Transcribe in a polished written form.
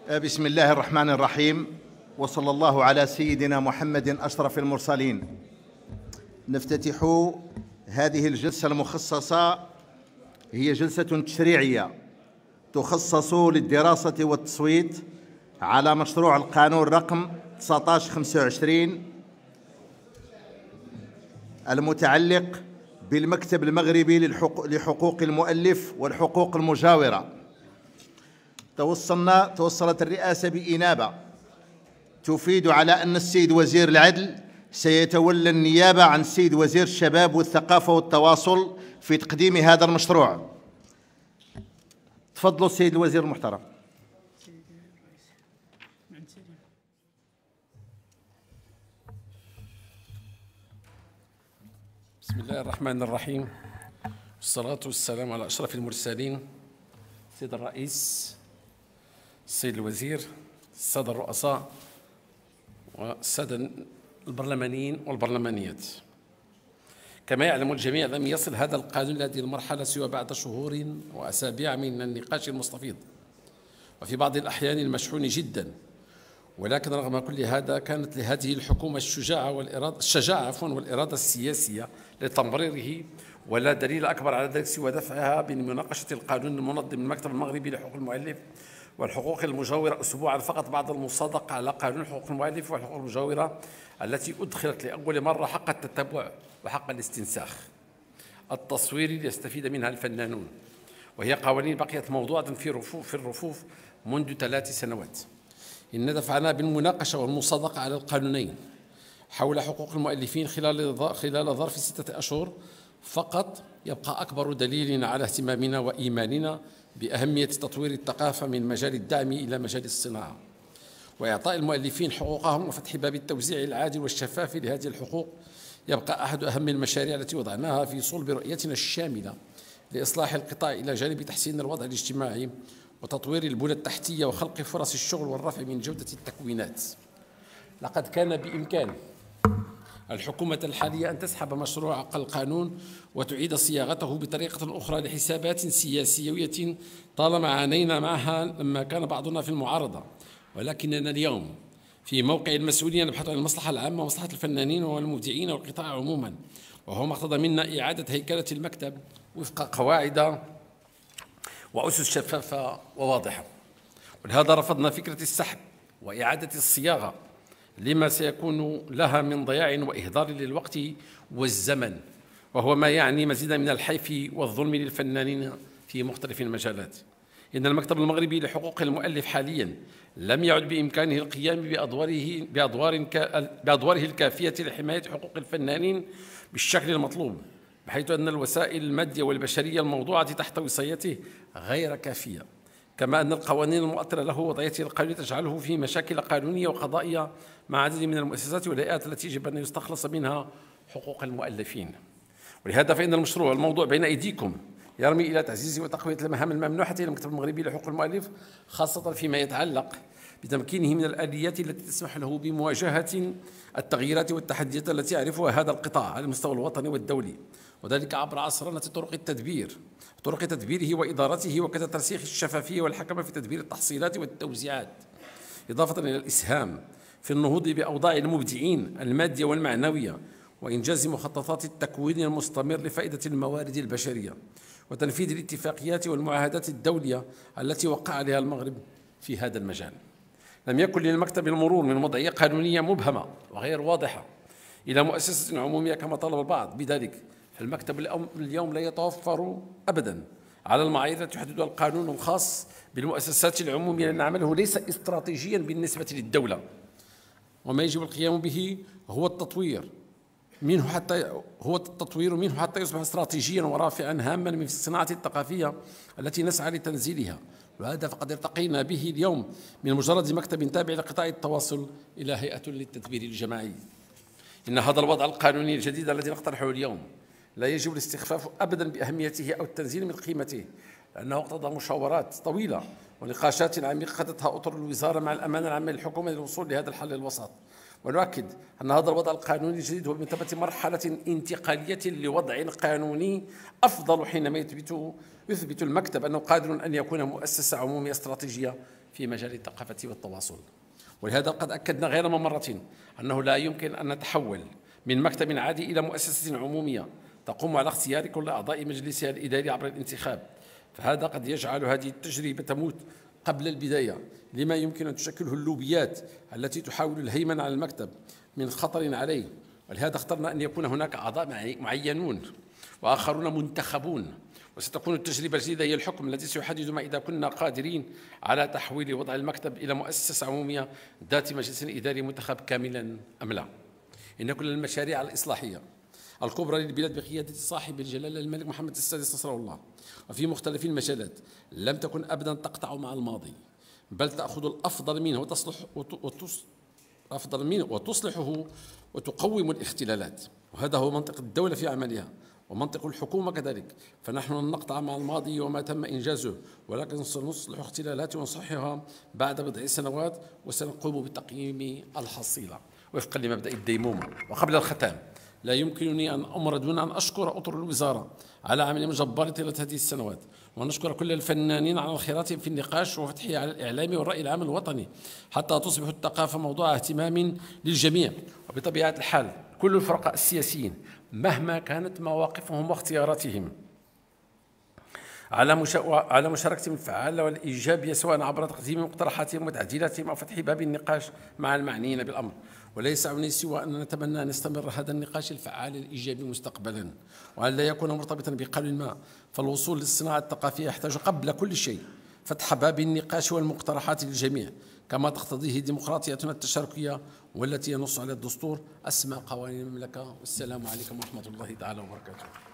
بسم الله الرحمن الرحيم، وصلى الله على سيدنا محمد أشرف المرسلين. نفتتح هذه الجلسة المخصصة، هي جلسة تشريعية تخصص للدراسة والتصويت على مشروع القانون رقم 1925 المتعلق بالمكتب المغربي لحقوق المؤلف والحقوق المجاورة. توصلت الرئاسة بإنابة تفيد على أن السيد وزير العدل سيتولى النيابة عن السيد وزير الشباب والثقافة والتواصل في تقديم هذا المشروع. تفضلوا السيد الوزير المحترم. بسم الله الرحمن الرحيم، والصلاة والسلام على أشرف المرسلين، السيد الرئيس، السيد الوزير، السادة الرؤساء، والسادة البرلمانيين والبرلمانيات. كما يعلم الجميع، لم يصل هذا القانون لهذه المرحلة سوى بعد شهور وأسابيع من النقاش المستفيض، وفي بعض الأحيان المشحون جدا. ولكن رغم كل هذا، كانت لهذه الحكومة الشجاعة والإرادة السياسية لتمريره، ولا دليل أكبر على ذلك سوى دفعها بمناقشة القانون المنظم المكتب المغربي لحقوق المؤلف والحقوق المجاورة أسبوعا فقط بعد المصادقة على قانون حقوق المؤلف والحقوق المجاورة التي أدخلت لأول مرة حق التتبع وحق الاستنساخ التصويري ليستفيد منها الفنانون، وهي قوانين بقيت موضوعة في الرفوف منذ 3 سنوات. إن دفعنا بالمناقشة والمصادقة على القانونين حول حقوق المؤلفين خلال ظرف 6 أشهر فقط يبقى أكبر دليل على اهتمامنا وإيماننا بأهمية تطوير الثقافة من مجال الدعم إلى مجال الصناعة، وإعطاء المؤلفين حقوقهم وفتح باب التوزيع العادل والشفاف لهذه الحقوق يبقى أحد أهم المشاريع التي وضعناها في صلب رؤيتنا الشاملة لإصلاح القطاع إلى جانب تحسين الوضع الاجتماعي وتطوير البنى التحتية وخلق فرص الشغل والرفع من جودة التكوينات. لقد كان بإمكان الحكومة الحالية أن تسحب مشروع القانون وتعيد صياغته بطريقة أخرى لحسابات سياسية طالما عانينا معها لما كان بعضنا في المعارضة، ولكننا اليوم في موقع المسؤولين نبحث عن المصلحة العامة ومصلحة الفنانين والمبدعين والقطاع عموما، وهو ما اقتضى منا إعادة هيكلة المكتب وفق قواعد وأسس شفافة وواضحة. ولهذا رفضنا فكرة السحب وإعادة الصياغة لما سيكون لها من ضياع وإهدار للوقت والزمن، وهو ما يعني مزيدا من الحيف والظلم للفنانين في مختلف المجالات. إن المكتب المغربي لحقوق المؤلف حاليا لم يعد بإمكانه القيام بأدواره الكافية لحماية حقوق الفنانين بالشكل المطلوب، بحيث أن الوسائل المادية والبشرية الموضوعة تحت وصايته غير كافية، كما أن القوانين المؤطرة له وضعيته القانونية تجعله في مشاكل قانونية وقضائية مع عدد من المؤسسات والهيئات التي يجب أن يستخلص منها حقوق المؤلفين. ولهذا فإن المشروع الموضوع بين أيديكم يرمي إلى تعزيز وتقوية المهام الممنوحة للمكتب المغربي لحقوق المؤلف، خاصة فيما يتعلق بتمكينه من الآليات التي تسمح له بمواجهة التغييرات والتحديات التي يعرفها هذا القطاع على المستوى الوطني والدولي، وذلك عبر عصرنة طرق تدبيره وإدارته، وكذا ترسيخ الشفافية والحكمة في تدبير التحصيلات والتوزيعات، إضافة إلى الإسهام في النهوض بأوضاع المبدعين المادية والمعنوية، وإنجاز مخططات التكوين المستمر لفائدة الموارد البشرية، وتنفيذ الاتفاقيات والمعاهدات الدولية التي وقع عليها المغرب في هذا المجال. لم يكن للمكتب المرور من وضعية قانونية مبهمة وغير واضحة إلى مؤسسة عمومية كما طلب البعض بذلك، فالمكتب اليوم لا يتوفر أبدا على المعايير التي يحددها القانون الخاص بالمؤسسات العمومية، لأن عمله ليس استراتيجيا بالنسبة للدولة، وما يجب القيام به هو التطوير منه حتى يصبح استراتيجيا ورافعا هاما من الصناعة الثقافية التي نسعى لتنزيلها. وهذا فقد ارتقينا به اليوم من مجرد مكتب تابع لقطاع التواصل إلى هيئة للتدبير الجماعي. إن هذا الوضع القانوني الجديد الذي نقترحه اليوم لا يجب الاستخفاف أبدا بأهميته أو التنزيل من قيمته، لأنه اقتضى مشاورات طويلة ونقاشات عميقة خدتها أطر الوزارة مع الأمانة العامة للحكومة للوصول لهذا الحل الوسط. ونؤكد أن هذا الوضع القانوني الجديد هو بمثابة مرحلة انتقالية لوضع قانوني أفضل، حينما يثبت المكتب أنه قادر أن يكون مؤسسة عمومية استراتيجية في مجال الثقافة والتواصل. ولهذا قد أكدنا غير مرة أنه لا يمكن أن نتحول من مكتب عادي إلى مؤسسة عمومية تقوم على اختيار كل أعضاء مجلسها الإداري عبر الانتخاب، فهذا قد يجعل هذه التجربة تموت قبل البداية، لما يمكن أن تشكله اللوبيات التي تحاول الهيمنة على المكتب من خطر عليه. ولهذا اخترنا أن يكون هناك أعضاء معينون وآخرون منتخبون، وستكون التجربة الجديدة هي الحكم الذي سيحدد ما إذا كنا قادرين على تحويل وضع المكتب إلى مؤسسة عمومية ذات مجلس إداري منتخب كاملا أم لا. إن كل المشاريع الإصلاحية الكبرى للبلاد بقيادة صاحب الجلالة الملك محمد السادس نصره الله وفي مختلف المجالات لم تكن أبدا تقطع مع الماضي، بل تأخذ الأفضل منه وتصلحه وتقوم الاختلالات. وهذا هو منطق الدولة في عملها ومنطق الحكومة كذلك. فنحن لن نقطع مع الماضي وما تم إنجازه، ولكن سنصلح اختلالات ونصححها بعد بضع سنوات، وسنقوم بتقييم الحصيلة وفقا لمبدأ الديمومة. وقبل الختام، لا يمكنني أن أمر دون أن أشكر أطر الوزارة على عمل جبار طيلة هذه السنوات، ونشكر كل الفنانين على انخراطهم في النقاش وفتحه على الإعلام والرأي العام الوطني حتى تصبح الثقافة موضوع اهتمام للجميع. وبطبيعة الحال كل الفرقاء السياسيين مهما كانت مواقفهم واختياراتهم على مشاركتهم الفعالة والإيجابية، سواء عبر تقديم مقترحاتهم وتعديلاتهم أو فتح باب النقاش مع المعنيين بالأمر. ولا يسعني سوى أن نتمنى أن يستمر هذا النقاش الفعال الإيجابي مستقبلا، وأن لا يكون مرتبطا بقول ما، فالوصول للصناعة الثقافية يحتاج قبل كل شيء فتح باب النقاش والمقترحات للجميع كما تقتضيه ديمقراطيتنا التشاركية والتي ينص على الدستور أسمى قوانين المملكة. والسلام عليكم ورحمة الله تعالى وبركاته.